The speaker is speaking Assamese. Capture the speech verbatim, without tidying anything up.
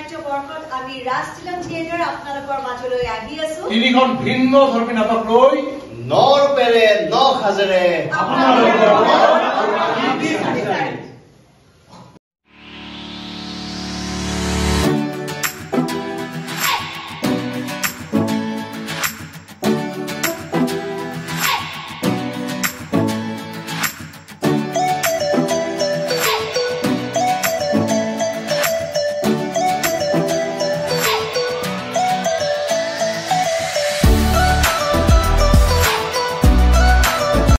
নাট্যবৰ্ষত আমি ৰাজটিলাল থিয়েটাৰ আপোনালোকৰ মাজলৈ আহি আছো। তিনিখন ভিন্ন ধৰ্মী নাটক লৈ নৰ পেৰে ন সাজেৰে আপোনালোকৰ